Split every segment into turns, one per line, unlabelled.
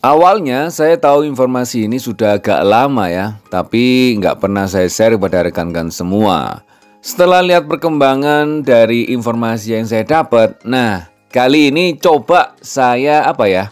Awalnya saya tahu informasi ini sudah agak lama ya, tapi nggak pernah saya share kepada rekan-rekan semua. Setelah lihat perkembangan dari informasi yang saya dapat, nah kali ini coba saya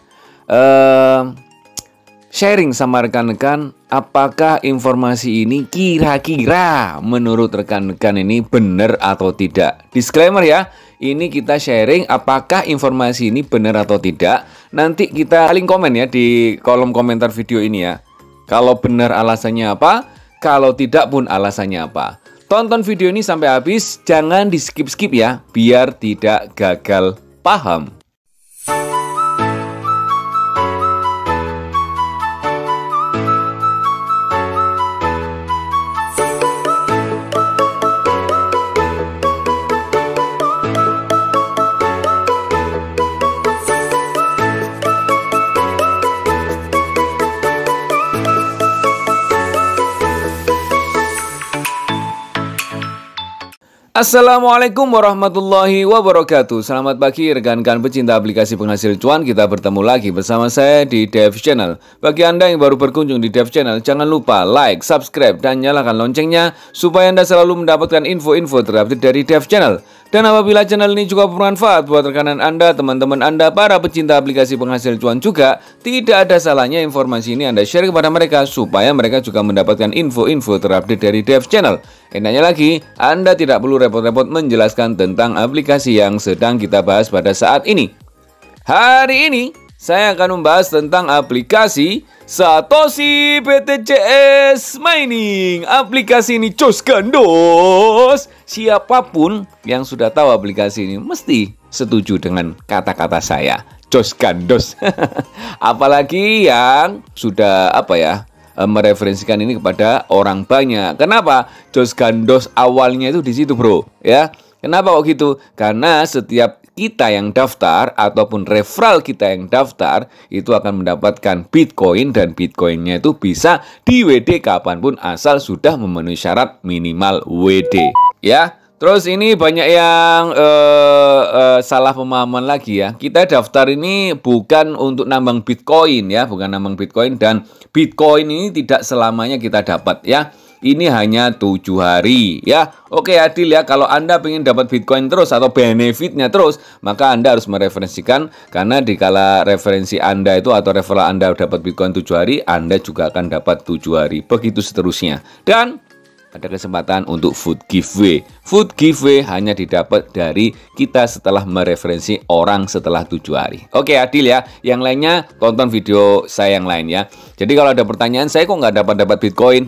sharing sama rekan-rekan apakah informasi ini kira-kira menurut rekan-rekan ini benar atau tidak. Disclaimer ya, ini kita sharing apakah informasi ini benar atau tidak. Nanti kita link komen ya di kolom komentar video ini ya. Kalau benar alasannya apa, kalau tidak pun alasannya apa. Tonton video ini sampai habis, jangan di skip-skip ya, biar tidak gagal paham. Assalamualaikum warahmatullahi wabarakatuh. Selamat pagi rekan-rekan pecinta aplikasi penghasil cuan. Kita bertemu lagi bersama saya di Dev Channel. Bagi Anda yang baru berkunjung di Dev Channel, jangan lupa like, subscribe, dan nyalakan loncengnya supaya Anda selalu mendapatkan info-info terupdate dari Dev Channel. Dan apabila channel ini juga bermanfaat buat rekanan Anda, teman-teman Anda, para pecinta aplikasi penghasil cuan juga, tidak ada salahnya informasi ini Anda share kepada mereka supaya mereka juga mendapatkan info-info terupdate dari Dev Channel. Enaknya lagi, Anda tidak perlu repot-repot menjelaskan tentang aplikasi yang sedang kita bahas pada saat ini. Hari ini, saya akan membahas tentang aplikasi Satoshi BTCS Mining. Aplikasi ini cus gandos. Siapapun yang sudah tahu aplikasi ini mesti setuju dengan kata-kata saya, cus gandos. Apalagi yang sudah mereferensikan ini kepada orang banyak. Kenapa? Jos gandos awalnya itu di situ, bro. Ya, kenapa kok gitu? Karena setiap kita yang daftar ataupun referral kita yang daftar itu akan mendapatkan Bitcoin dan Bitcoinnya itu bisa di WD kapanpun asal sudah memenuhi syarat minimal WD. Ya. Terus ini banyak yang salah pemahaman lagi ya. Kita daftar ini bukan untuk nambang Bitcoin ya, bukan nambang Bitcoin, dan Bitcoin ini tidak selamanya kita dapat ya. Ini hanya 7 hari ya. Oke adil ya, kalau Anda ingin dapat Bitcoin terus atau benefitnya terus, maka Anda harus mereferensikan, karena dikala referensi Anda itu atau referral Anda dapat Bitcoin 7 hari, Anda juga akan dapat 7 hari. Begitu seterusnya. Dan ada kesempatan untuk food giveaway. Food giveaway hanya didapat dari kita setelah mereferensi orang setelah 7 hari. Oke adil ya. Yang lainnya tonton video saya yang lain ya. Jadi kalau ada pertanyaan, saya kok nggak dapat Bitcoin?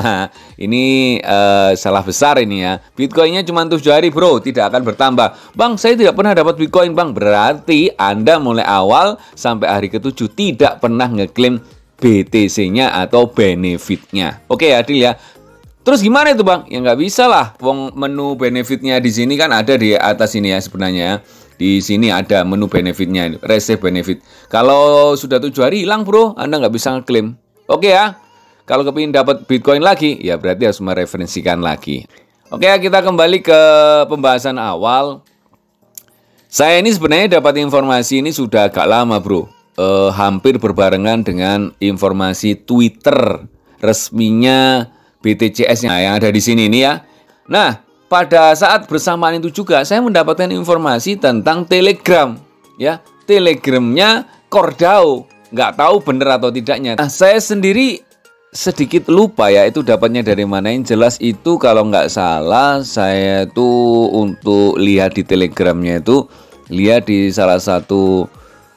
Ini salah besar ini ya. Bitcoinnya cuma 7 hari bro, tidak akan bertambah. Bang, saya tidak pernah dapat Bitcoin bang. Berarti Anda mulai awal sampai hari ke-7 tidak pernah ngeklaim BTC-nya atau benefitnya. Oke adil ya. Terus gimana itu bang? Ya nggak bisa lah. Wong menu benefitnya di sini kan ada di atas ini ya sebenarnya. Di sini ada menu benefitnya, receive benefit. Kalau sudah 7 hari hilang bro, Anda nggak bisa ngeklaim. Oke ya. Kalau kepingin dapat Bitcoin lagi, ya berarti harus mereferensikan lagi. Oke ya, kita kembali ke pembahasan awal. Saya ini sebenarnya dapat informasi ini sudah agak lama bro. Hampir berbarengan dengan informasi Twitter resminya BTCS yang ada di sini ini ya. Nah, pada saat bersamaan itu juga saya mendapatkan informasi tentang Telegram ya. Telegramnya Cordao. Nggak tahu benar atau tidaknya. Nah, saya sendiri sedikit lupa ya itu dapatnya dari mana. Yang jelas itu kalau nggak salah saya tuh untuk lihat di Telegramnya itu lihat di salah satu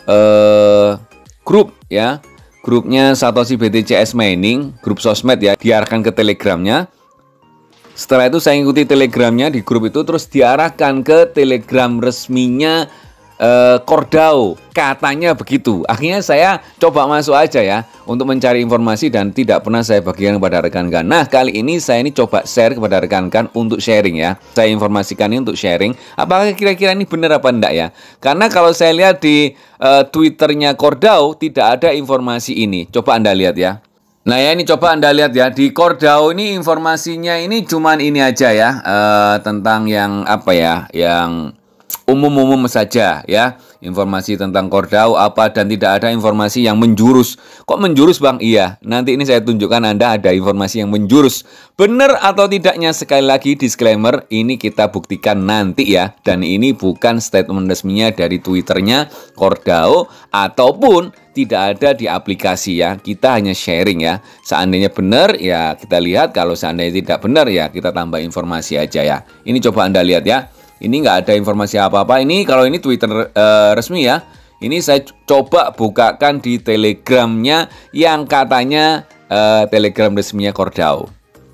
grup ya. Grupnya Satoshi BTCS Mining, grup sosmed ya, diarahkan ke Telegramnya. Setelah itu saya ikuti Telegramnya di grup itu, terus diarahkan ke Telegram resminya Cordao. Katanya begitu. Akhirnya saya coba masuk aja ya untuk mencari informasi dan tidak pernah saya bagikan kepada rekan-rekan. Nah kali ini saya ini coba share kepada rekan-rekan untuk sharing ya. Saya informasikan ini untuk sharing. Apakah kira-kira ini benar apa enggak ya? Karena kalau saya lihat di Twitternya Cordao tidak ada informasi ini. Coba Anda lihat ya. Nah ya ini coba Anda lihat ya, di Cordao ini informasinya ini cuman ini aja ya, tentang yang yang umum-umum saja ya. informasi tentang Cordao apa, dan tidak ada informasi yang menjurus. Kok menjurus Bang? Iya, nanti ini saya tunjukkan Anda ada informasi yang menjurus. Benar atau tidaknya, sekali lagi disclaimer, ini kita buktikan nanti ya. Dan ini bukan statement resminya dari Twitternya Cordao ataupun tidak ada di aplikasi ya. Kita hanya sharing ya. Seandainya benar ya kita lihat, kalau seandainya tidak benar ya kita tambah informasi aja ya. Ini coba Anda lihat ya. Ini nggak ada informasi apa-apa. Ini kalau ini Twitter resmi ya. Ini saya coba bukakan di Telegramnya yang katanya Telegram resminya Cordao.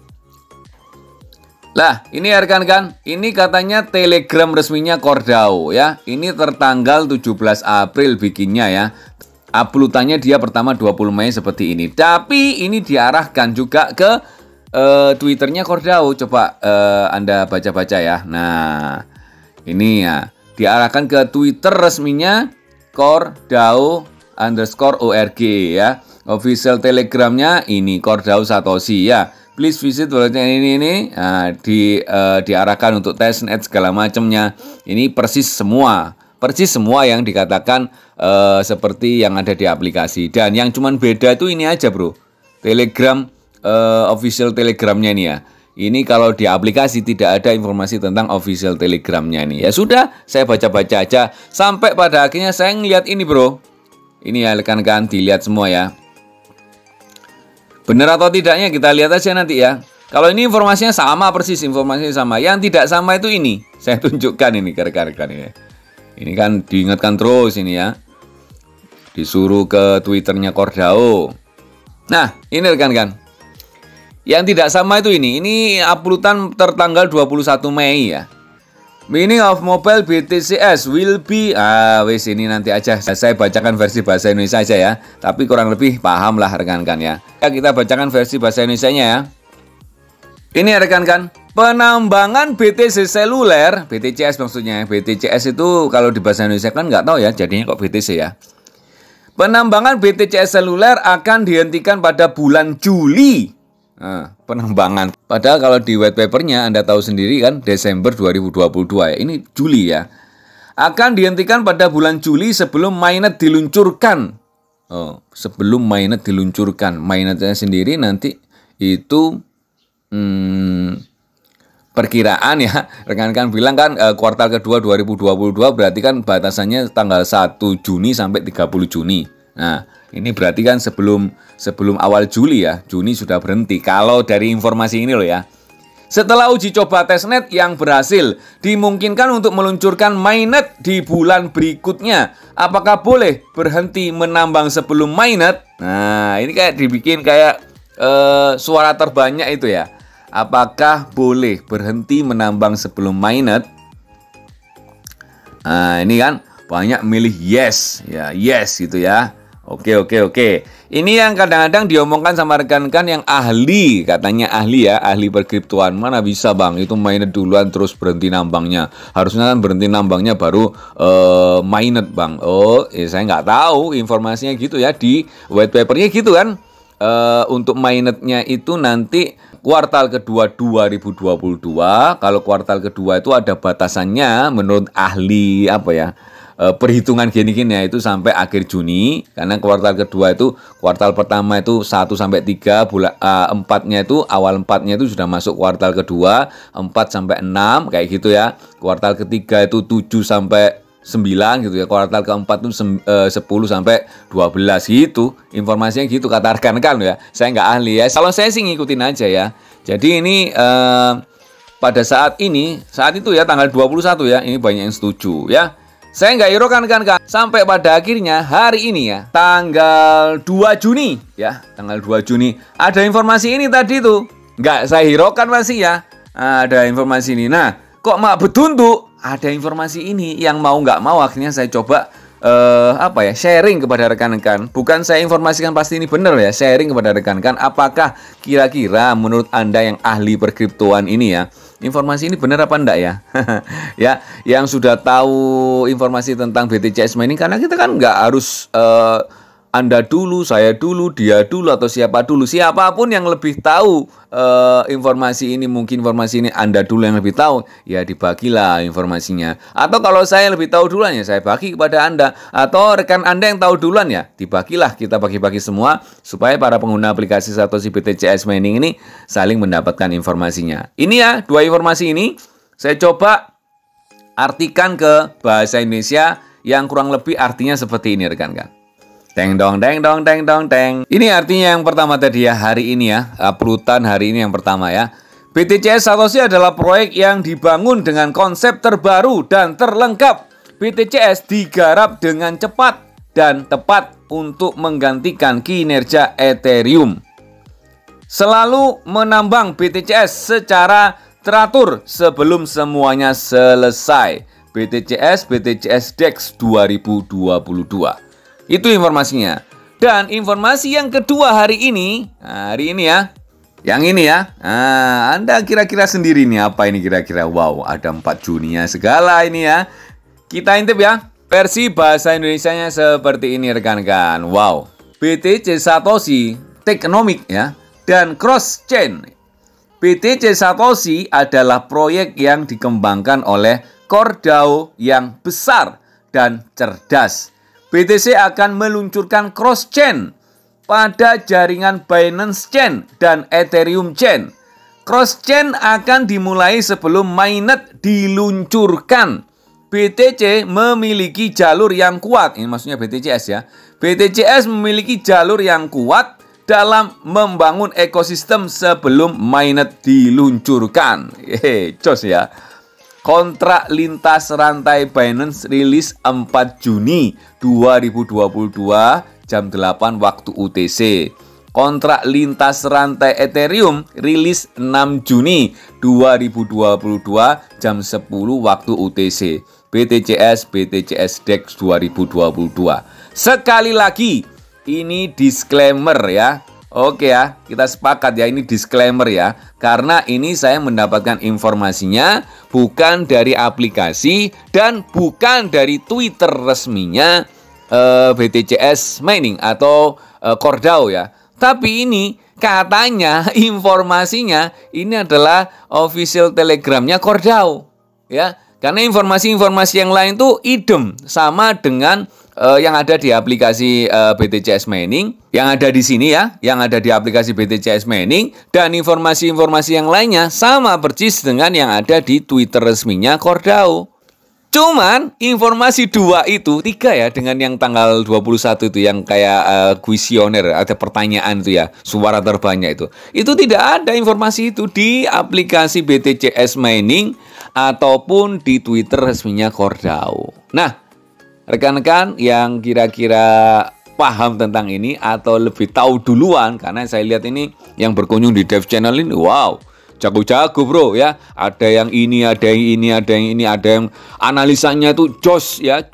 Lah, ini ya rekan-rekan, ini katanya Telegram resminya Cordao ya. Ini tertanggal 17 April bikinnya ya. Uploadannya dia pertama 20 Mei seperti ini. Tapi ini diarahkan juga ke Twitternya Cordao. Coba Anda baca-baca ya. Nah, ini ya, diarahkan ke Twitter resminya Cordao_org ya. Official Telegramnya ini Cordao Satoshi ya. Please visit ini. Nah, diarahkan untuk testnet segala macamnya. Ini persis semua yang dikatakan seperti yang ada di aplikasi. Dan yang cuman beda itu ini aja bro. Telegram official Telegramnya ini ya. Ini kalau di aplikasi tidak ada informasi tentang official Telegramnya ini. Ya sudah, saya baca-baca aja sampai pada akhirnya saya ngeliat ini bro. Ini ya rekan-rekan, dilihat semua ya. Benar atau tidaknya kita lihat aja nanti ya. Kalau ini informasinya sama persis, informasinya sama. Yang tidak sama itu ini. Saya tunjukkan ini ke rekan-rekan ini. Ini kan diingatkan terus ini ya. Disuruh ke Twitternya Cordao. Nah, ini rekan-rekan. Yang tidak sama itu ini uploadan tertanggal 21 Mei ya. Meaning of mobile BTCS will be wis ini nanti aja saya bacakan versi bahasa Indonesia aja ya. Tapi kurang lebih paham lah rekan-rekan ya. Ya kita bacakan versi bahasa Indonesianya ya. Ini ya rekan-rekan, penambangan BTC seluler, BTCS maksudnya. BTCS itu kalau di bahasa Indonesia kan nggak tahu ya, jadinya kok BTC ya. Penambangan BTCS seluler akan dihentikan pada bulan Juli. Nah, penambangan. Padahal kalau di white papernya Anda tahu sendiri kan Desember 2022 ya. Ini Juli ya. Akan dihentikan pada bulan Juli sebelum mainnet diluncurkan. Sebelum mainnet diluncurkan. Mainnetnya sendiri nanti itu perkiraan ya. Rekan-rekan bilang kan kuartal kedua 2022 berarti kan batasannya tanggal 1 Juni sampai 30 Juni. Nah, ini berarti kan sebelum awal Juli ya. Juni sudah berhenti. Kalau dari informasi ini loh ya. Setelah uji coba testnet yang berhasil, dimungkinkan untuk meluncurkan mainnet di bulan berikutnya. Apakah boleh berhenti menambang sebelum mainnet? Nah, ini kayak dibikin kayak suara terbanyak itu ya. Apakah boleh berhenti menambang sebelum mainnet? Nah, ini kan banyak milih yes. Ya, yes gitu ya. Oke. Ini yang kadang-kadang diomongkan sama rekan-rekan yang ahli, katanya ahli ya, ahli perkriptoan. Mana bisa bang, itu mainnet duluan terus berhenti nambangnya. Harusnya kan berhenti nambangnya baru mainnet bang. Saya nggak tahu informasinya gitu ya, di white papernya gitu kan. Untuk mainnetnya itu nanti kuartal kedua 2022. Kalau kuartal kedua itu ada batasannya menurut ahli perhitungan gini-gini ya, itu sampai akhir Juni. Karena kuartal kedua itu, kuartal pertama itu 1 sampai 3, bulan 4-nya itu, awal 4-nya itu sudah masuk kuartal kedua, 4 sampai 6 kayak gitu ya. Kuartal ketiga itu 7 sampai 9 gitu ya. Kuartal keempat itu 10 sampai 12 gitu. Informasinya gitu kata rekan-rekan ya. Saya nggak ahli ya. Kalau saya sih ngikutin aja ya. Jadi ini pada saat itu ya tanggal 21 ya, ini banyak yang setuju ya. Saya nggak hiraukan kan sampai pada akhirnya hari ini ya, tanggal 2 Juni ya, tanggal 2 Juni ada informasi ini tadi tuh. Nggak saya hiraukan masih ya, ada informasi ini. Nah, kok mak betuntuk ada informasi ini, yang mau nggak mau akhirnya saya coba sharing kepada rekan-rekan. Bukan saya informasikan pasti ini benar ya, sharing kepada rekan-rekan. Apakah kira-kira menurut Anda yang ahli perkriptoan ini ya, informasi ini benar apa enggak ya? Ya, yang sudah tahu informasi tentang BTCS mining, karena kita kan nggak harus Anda dulu, saya dulu, dia dulu, atau siapa dulu. Siapapun yang lebih tahu informasi ini, mungkin informasi ini Anda dulu yang lebih tahu, ya dibagilah informasinya. Atau kalau saya lebih tahu duluan, ya saya bagi kepada Anda. Atau rekan Anda yang tahu duluan, ya dibagilah, kita bagi-bagi semua, supaya para pengguna aplikasi Satoshi BTCS Mining ini saling mendapatkan informasinya. Ini ya, 2 informasi ini saya coba artikan ke bahasa Indonesia yang kurang lebih artinya seperti ini, rekan-rekan. Teng dong, teng dong, teng dong, teng. Ini artinya yang pertama tadi ya, hari ini ya, uploadan hari ini yang pertama ya. BTCS Satoshi adalah proyek yang dibangun dengan konsep terbaru dan terlengkap. BTCS digarap dengan cepat dan tepat untuk menggantikan kinerja Ethereum. Selalu menambang BTCS secara teratur sebelum semuanya selesai. BTCS DEX 2022. Itu informasinya. Dan informasi yang kedua hari ini ya. Yang ini ya. Nah, Anda kira-kira sendiri nih apa ini kira-kira. Wow, ada 4 Juni-nya segala ini ya. Kita intip ya. Versi bahasa Indonesianya seperti ini rekan-rekan. Wow. BTC Satoshi Technomic ya. Dan cross chain. BTC Satoshi adalah proyek yang dikembangkan oleh core DAO yang besar dan cerdas. BTC akan meluncurkan cross-chain pada jaringan Binance Chain dan Ethereum Chain. Cross-chain akan dimulai sebelum mainnet diluncurkan. BTC memiliki jalur yang kuat. Ini maksudnya BTCS ya. BTCS memiliki jalur yang kuat dalam membangun ekosistem sebelum mainnet diluncurkan. Cos ya. Kontrak lintas rantai Binance rilis 4 Juni 2022 jam 8 waktu UTC. Kontrak lintas rantai Ethereum rilis 6 Juni 2022 jam 10 waktu UTC. BTCS DEX 2022. Sekali lagi, ini disclaimer ya. Oke ya, kita sepakat ya, ini disclaimer ya. Karena ini saya mendapatkan informasinya bukan dari aplikasi dan bukan dari Twitter resminya BTCS Mining atau core DAO ya. Tapi ini katanya informasinya ini adalah official telegramnya core DAO ya. Karena informasi-informasi yang lain tuh idem sama dengan yang ada di aplikasi BTCS Mining, yang ada di sini ya, yang ada di aplikasi BTCS Mining, dan informasi-informasi yang lainnya sama persis dengan yang ada di Twitter resminya core DAO. Cuman informasi 2 itu, 3 ya, dengan yang tanggal 21 itu yang kayak kuesioner, ada pertanyaan itu ya, suara terbanyak itu tidak ada informasi itu di aplikasi BTCS Mining ataupun di Twitter resminya core DAO. Nah, rekan-rekan yang kira-kira paham tentang ini atau lebih tahu duluan, karena saya lihat ini yang berkunjung di Dev Channel ini, wow, jago-jago bro ya. Ada yang ini, ada yang ini, ada yang ini, ada yang analisanya itu jos ya.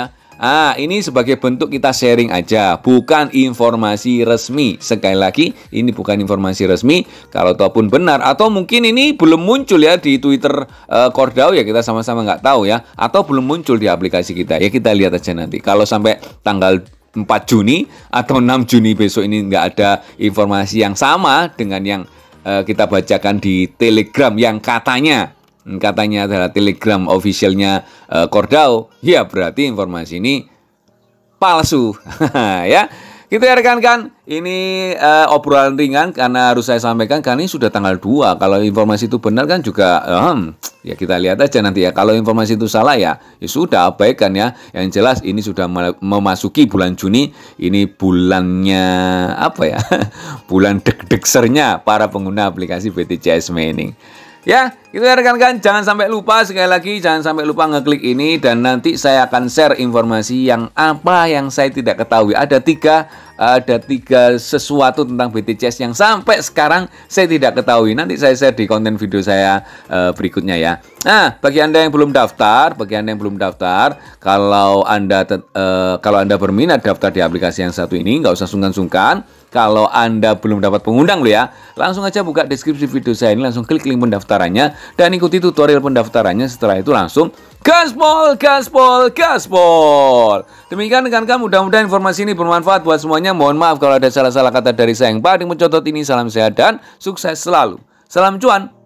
Ini sebagai bentuk kita sharing aja, bukan informasi resmi. Sekali lagi, ini bukan informasi resmi. Kalau ataupun benar, atau mungkin ini belum muncul ya di Twitter core DAO ya, kita sama-sama nggak tahu ya. Atau belum muncul di aplikasi kita ya, kita lihat aja nanti. Kalau sampai tanggal 4 Juni atau 6 Juni besok ini nggak ada informasi yang sama dengan yang kita bacakan di Telegram yang katanya adalah Telegram officialnya core DAO, ya berarti informasi ini palsu ya. Gitu ya rekan-rekan, ini obrolan ringan karena harus saya sampaikan karena ini sudah tanggal 2. Kalau informasi itu benar kan juga ya kita lihat aja nanti ya. Kalau informasi itu salah ya sudah abaikan ya. Yang jelas ini sudah memasuki bulan Juni. Ini bulannya apa ya? Bulan deg-degsernya para pengguna aplikasi BTCS Mining. Ya, itu ya rekan-rekan, jangan sampai lupa, sekali lagi jangan sampai lupa ngeklik ini, dan nanti saya akan share informasi yang apa yang saya tidak ketahui. Ada tiga sesuatu tentang BTCS yang sampai sekarang saya tidak ketahui. Nanti saya share di konten video saya berikutnya ya. Nah, bagi Anda yang belum daftar, kalau Anda berminat daftar di aplikasi yang satu ini, nggak usah sungkan-sungkan. Kalau Anda belum dapat pengundang loh ya, langsung aja buka deskripsi video saya ini, langsung klik link pendaftarannya. dan ikuti tutorial pendaftarannya. Setelah itu langsung gaspol, gaspol, gaspol. Demikian rekan-rekan, mudah-mudahan informasi ini bermanfaat buat semuanya. Mohon maaf kalau ada salah-salah kata dari saya yang paling mencontoh ini. Salam sehat dan sukses selalu. Salam cuan.